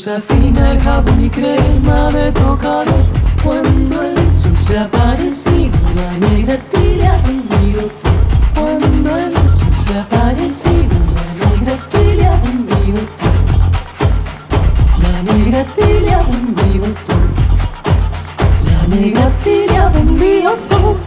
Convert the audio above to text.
luz afina, el jabón y crema de tocador. Cuando el sol se ha aparecido, la negra te ha vendido todo. Cuando el sol se ha aparecido, la negra te ha vendido todo. La negra te ha vendido todo. La negra te ha vendido todo.